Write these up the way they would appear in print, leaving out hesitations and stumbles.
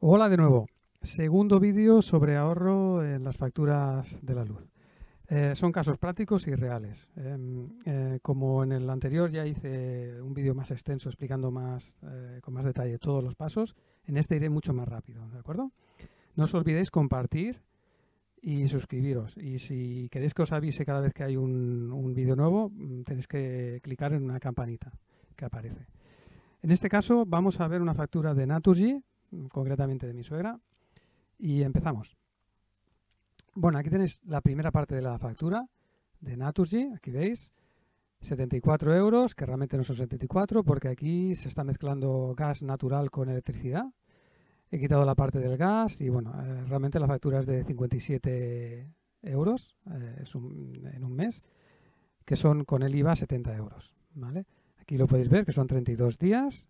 Hola de nuevo. Segundo vídeo sobre ahorro en las facturas de la luz. Son casos prácticos y reales. Como en el anterior ya hice un vídeo más extenso explicando con más detalle todos los pasos, en este iré mucho más rápido, ¿de acuerdo? No os olvidéis compartir y suscribiros. Y si queréis que os avise cada vez que hay un vídeo nuevo, tenéis que clicar en una campanita que aparece. En este caso vamos a ver una factura de Naturgy, concretamente de mi suegra, y empezamos. Bueno, aquí tenéis la primera parte de la factura de Naturgy, aquí veis, 74 euros, que realmente no son 74 porque aquí se está mezclando gas natural con electricidad. He quitado la parte del gas y bueno, realmente la factura es de 57 euros en un mes, que son con el IVA 70 euros. ¿Vale? Aquí lo podéis ver que son 32 días,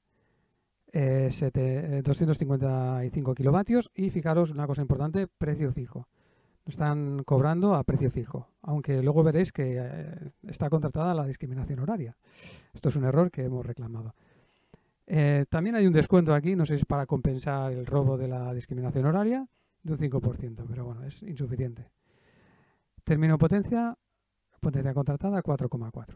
255 kilovatios y fijaros una cosa importante, precio fijo. Lo están cobrando a precio fijo, aunque luego veréis que está contratada la discriminación horaria. Esto es un error que hemos reclamado. También hay un descuento aquí, no sé si es para compensar el robo de la discriminación horaria, de un 5%, pero bueno, es insuficiente. Término potencia contratada 4,4.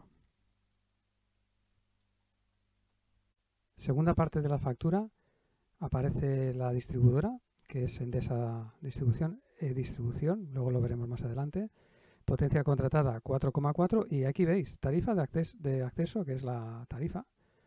Segunda parte de la factura aparece la distribuidora, que es Endesa Distribución, luego lo veremos más adelante. Potencia contratada 4,4 y aquí veis tarifa de acceso, que es la tarifa.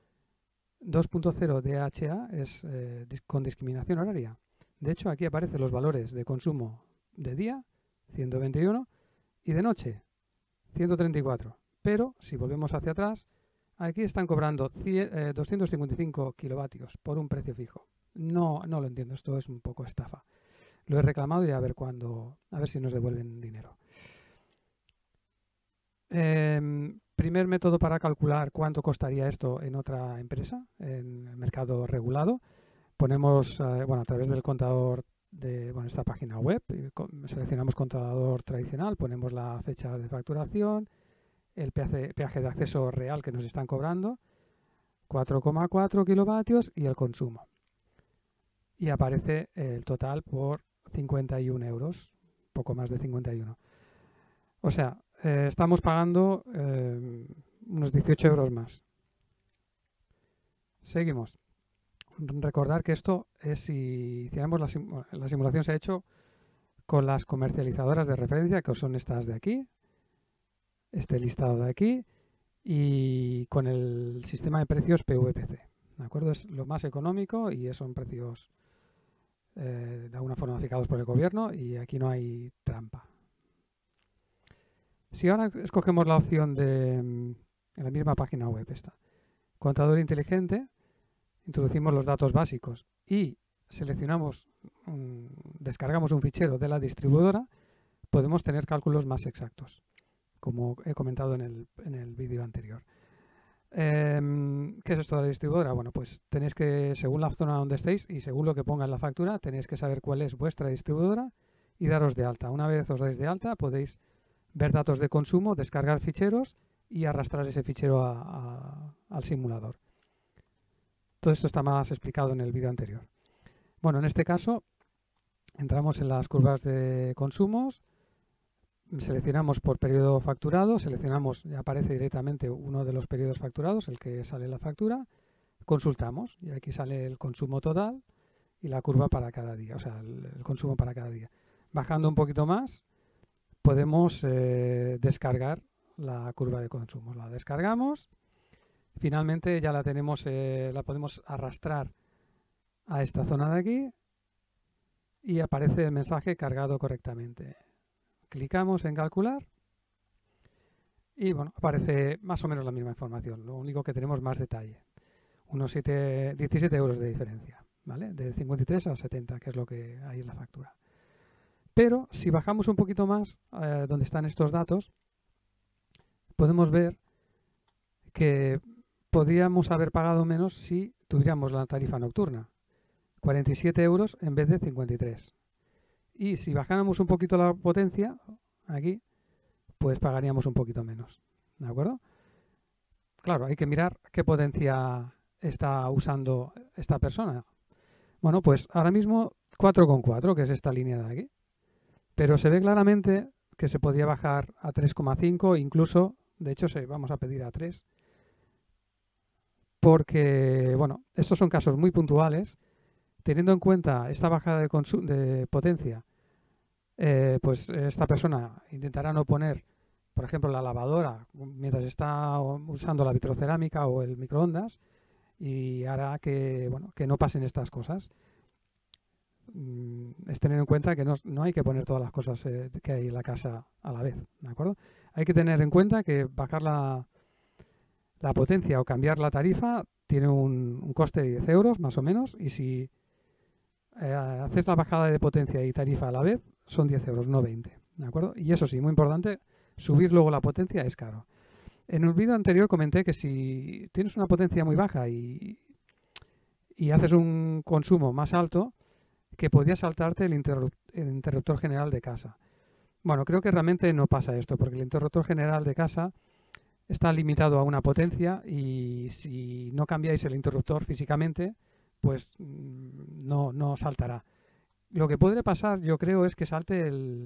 2.0 DHA es con discriminación horaria. De hecho, aquí aparecen los valores de consumo de día, 121, y de noche, 134. Pero, si volvemos hacia atrás, aquí están cobrando 255 kilovatios por un precio fijo. No lo entiendo, esto es un poco estafa. Lo he reclamado y a ver si nos devuelven dinero. Primer método para calcular cuánto costaría esto en otra empresa, en el mercado regulado. Ponemos, a través del contador de esta página web, seleccionamos contador tradicional, ponemos la fecha de facturación, el peaje de acceso real que nos están cobrando, 4,4 kilovatios y el consumo. Y aparece el total por 51 euros, poco más de 51. O sea, estamos pagando unos 18 euros más. Seguimos. Recordar que esto es si hiciéramos la simulación se ha hecho con las comercializadoras de referencia, que son estas de aquí, este listado de aquí, y con el sistema de precios PVPC. ¿De acuerdo? Es lo más económico y son precios de alguna forma fijados por el gobierno y aquí no hay trampa. Si ahora escogemos la opción en la misma página web contador inteligente, introducimos los datos básicos y descargamos un fichero de la distribuidora, podemos tener cálculos más exactos, como he comentado en el vídeo anterior. ¿Qué es esto de la distribuidora? Bueno, pues tenéis que, según la zona donde estéis y según lo que ponga en la factura, tenéis que saber cuál es vuestra distribuidora y daros de alta. Una vez os dais de alta, podéis ver datos de consumo, descargar ficheros y arrastrar ese fichero al simulador. Todo esto está más explicado en el vídeo anterior. Bueno, en este caso, entramos en las curvas de consumos, seleccionamos por periodo facturado, y aparece directamente uno de los periodos facturados, el que sale en la factura, consultamos y aquí sale el consumo total y la curva para cada día, o sea, el consumo para cada día. Bajando un poquito más, podemos descargar la curva de consumo. La descargamos, finalmente ya la tenemos, la podemos arrastrar a esta zona de aquí y aparece el mensaje cargado correctamente. Clicamos en calcular y bueno, aparece más o menos la misma información, lo único que tenemos más detalle. Unos 17 euros de diferencia, ¿vale? De 53 a 70, que es lo que hay en la factura. Pero si bajamos un poquito más, donde están estos datos, podemos ver que podríamos haber pagado menos si tuviéramos la tarifa nocturna. 47 euros en vez de 53. Y si bajáramos un poquito la potencia, aquí, pues pagaríamos un poquito menos. ¿De acuerdo? Claro, hay que mirar qué potencia está usando esta persona. Bueno, pues ahora mismo 4,4, que es esta línea de aquí. Pero se ve claramente que se podía bajar a 3,5, incluso, de hecho, vamos a pedir a 3, porque, bueno, estos son casos muy puntuales. Teniendo en cuenta esta bajada de potencia, pues esta persona intentará no poner, por ejemplo, la lavadora mientras está usando la vitrocerámica o el microondas, y hará que, bueno, que no pasen estas cosas. Es tener en cuenta que no hay que poner todas las cosas que hay en la casa a la vez, ¿de acuerdo? Hay que tener en cuenta que bajar la potencia o cambiar la tarifa tiene un coste de 10 euros más o menos, y si haces la bajada de potencia y tarifa a la vez, son 10 euros, no 20, ¿de acuerdo? Y eso sí, muy importante, subir luego la potencia es caro. En el vídeo anterior comenté que si tienes una potencia muy baja y haces un consumo más alto, que podías saltarte el interruptor general de casa. Bueno, creo que realmente no pasa esto, porque el interruptor general de casa está limitado a una potencia, y si no cambiáis el interruptor físicamente, pues no saltará. Lo que puede pasar, yo creo, es que salte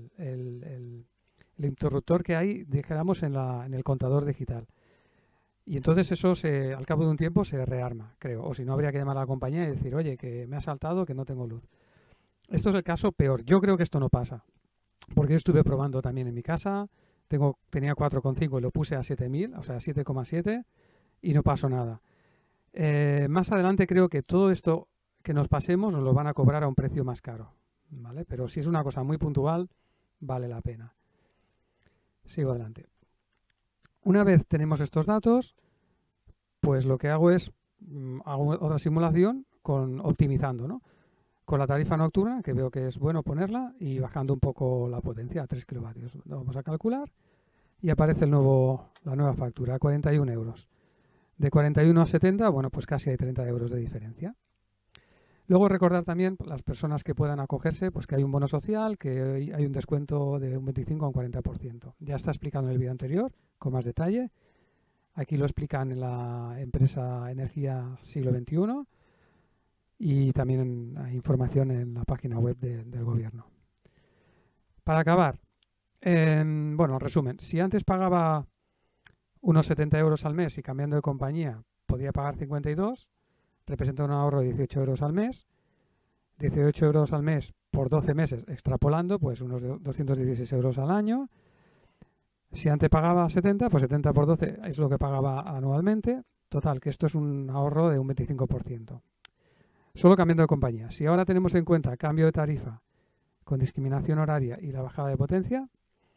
el interruptor que hay, dijéramos, en el contador digital. Y entonces eso al cabo de un tiempo se rearma, creo. O si no, habría que llamar a la compañía y decir, oye, que me ha saltado, que no tengo luz. Esto es el caso peor. Yo creo que esto no pasa, porque yo estuve probando también en mi casa. Tenía 4,5 y lo puse a 7000, o sea, 7,7, y no pasó nada. Más adelante creo que todo esto que nos pasemos nos lo van a cobrar a un precio más caro, ¿vale? Pero si es una cosa muy puntual, vale la pena. Sigo adelante. Una vez tenemos estos datos, pues lo que hago es hago otra simulación optimizando, ¿no? Con la tarifa nocturna, que veo que es bueno ponerla, y bajando un poco la potencia a 3 kilovatios. Lo vamos a calcular y aparece la nueva factura, 41 euros. De 41 a 70, bueno, pues casi hay 30 euros de diferencia. Luego recordar también, las personas que puedan acogerse, pues que hay un bono social, que hay un descuento de un 25 a un 40%. Ya está explicado en el vídeo anterior, con más detalle. Aquí lo explican en la empresa Energía Siglo XXI, y también hay información en la página web del gobierno. Para acabar, bueno, resumen, si antes pagaba unos 70 euros al mes y cambiando de compañía podía pagar 52, representa un ahorro de 18 euros al mes. 18 euros al mes por 12 meses, extrapolando, pues unos 216 euros al año. Si antes pagaba 70, pues 70 por 12 es lo que pagaba anualmente. Total, que esto es un ahorro de un 25%. Solo cambiando de compañía. Si ahora tenemos en cuenta cambio de tarifa con discriminación horaria y la bajada de potencia,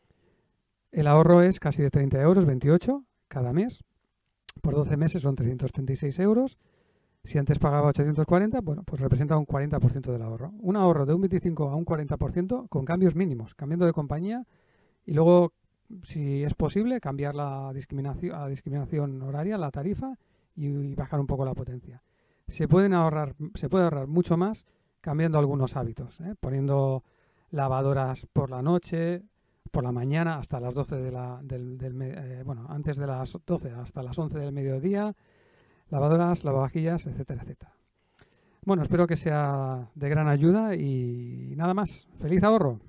el ahorro es casi de 30 euros, 28 cada mes. Por 12 meses son 336 euros. Si antes pagaba 840, bueno, pues representa un 40% del ahorro. Un ahorro de un 25 a un 40% con cambios mínimos, cambiando de compañía, y luego, si es posible, cambiar a discriminación horaria, la tarifa, y bajar un poco la potencia. Se puede ahorrar mucho más cambiando algunos hábitos, poniendo lavadoras por la noche, por la mañana hasta las 12 bueno, antes de las 12 hasta las 11 del mediodía, lavadoras, lavavajillas, etcétera, etcétera. Bueno, espero que sea de gran ayuda y nada más. ¡Feliz ahorro!